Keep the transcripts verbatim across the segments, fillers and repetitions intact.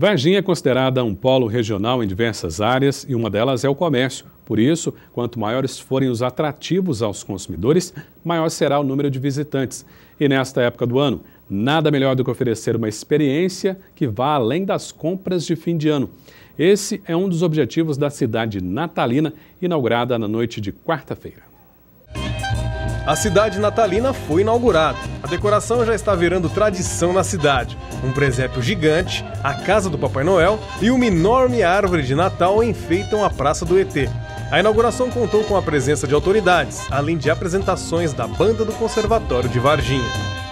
Varginha é considerada um polo regional em diversas áreas e uma delas é o comércio. Por isso, quanto maiores forem os atrativos aos consumidores, maior será o número de visitantes. E nesta época do ano, nada melhor do que oferecer uma experiência que vá além das compras de fim de ano. Esse é um dos objetivos da cidade natalina, inaugurada na noite de quarta-feira. A cidade natalina foi inaugurada. A decoração já está virando tradição na cidade. Um presépio gigante, a casa do Papai Noel e uma enorme árvore de Natal enfeitam a Praça do E T. A inauguração contou com a presença de autoridades, além de apresentações da Banda do Conservatório de Varginha.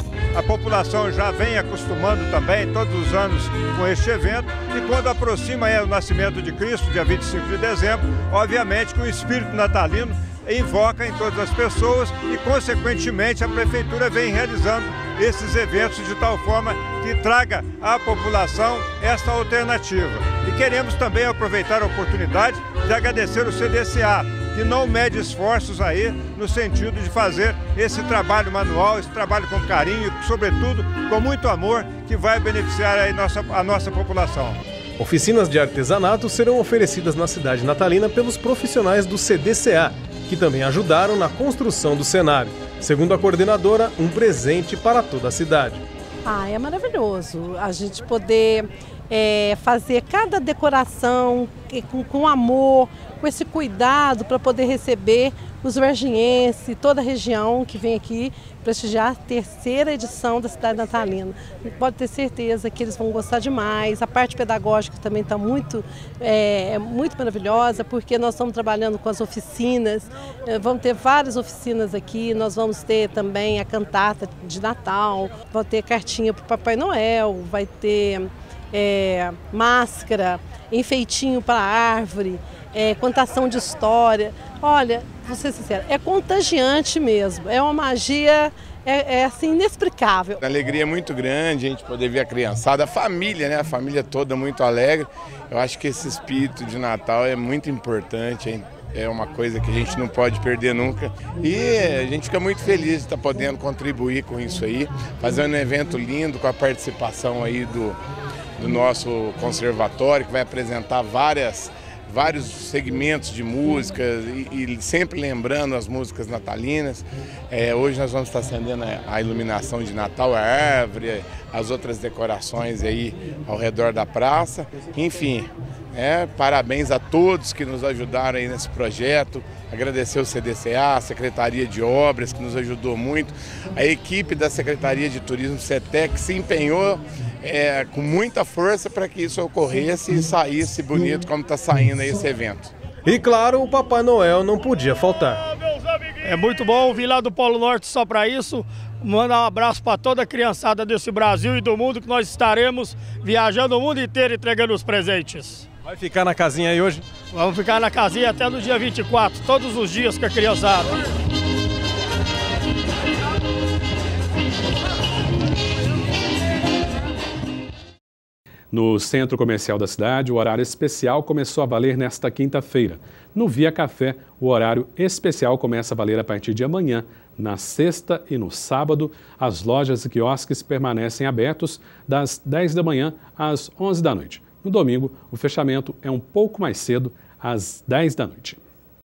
A população já vem acostumando também todos os anos com este evento e quando aproxima é, o nascimento de Cristo, dia vinte e cinco de dezembro, obviamente que o espírito natalino invoca em todas as pessoas e, consequentemente, a Prefeitura vem realizando esses eventos de tal forma que traga à população esta alternativa. E queremos também aproveitar a oportunidade de agradecer o C D C A, que não mede esforços aí no sentido de fazer esse trabalho manual, esse trabalho com carinho, sobretudo com muito amor, que vai beneficiar aí nossa, a nossa população. Oficinas de artesanato serão oferecidas na cidade natalina pelos profissionais do C D C A, que também ajudaram na construção do cenário. Segundo a coordenadora, um presente para toda a cidade. Ah, é maravilhoso a gente poder é, fazer cada decoração com, com amor, com esse cuidado para poder receber os varginhenses, toda a região que vem aqui prestigiar a terceira edição da Cidade Natalina. Pode ter certeza que eles vão gostar demais. A parte pedagógica também está muito, é, muito maravilhosa, porque nós estamos trabalhando com as oficinas, vamos ter várias oficinas aqui, nós vamos ter também a cantata de Natal, vai ter cartinha para o Papai Noel, vai ter é, máscara, enfeitinho para a árvore, é, contação de história. Olha, vou ser sincera, é contagiante mesmo, é uma magia, é, é assim, inexplicável. A alegria é muito grande a gente poder ver a criançada, a família, né? A família toda muito alegre. Eu acho que esse espírito de Natal é muito importante, hein? É uma coisa que a gente não pode perder nunca. E a gente fica muito feliz de estar podendo contribuir com isso aí, fazendo um evento lindo com a participação aí do, do nosso conservatório, que vai apresentar várias vários segmentos de músicas e, e sempre lembrando as músicas natalinas. É, hoje nós vamos estar acendendo a, a iluminação de Natal, a árvore, as outras decorações aí ao redor da praça. Enfim, é, parabéns a todos que nos ajudaram aí nesse projeto. Agradecer o C D C A, a Secretaria de Obras, que nos ajudou muito, a equipe da Secretaria de Turismo, CETEC, que se empenhou é, com muita força para que isso ocorresse e saísse bonito como está saindo aí esse evento. E claro, o Papai Noel não podia faltar. É muito bom vir lá do Polo Norte só para isso. Mandar um abraço para toda a criançada desse Brasil e do mundo, que nós estaremos viajando o mundo inteiro entregando os presentes. Vai ficar na casinha aí hoje? Vamos ficar na casinha até no dia vinte e quatro, todos os dias com a criançada. No centro comercial da cidade, o horário especial começou a valer nesta quinta-feira. No Via Café, o horário especial começa a valer a partir de amanhã. Na sexta e no sábado, as lojas e quiosques permanecem abertos das dez da manhã às onze da noite. No domingo, o fechamento é um pouco mais cedo, às dez da noite.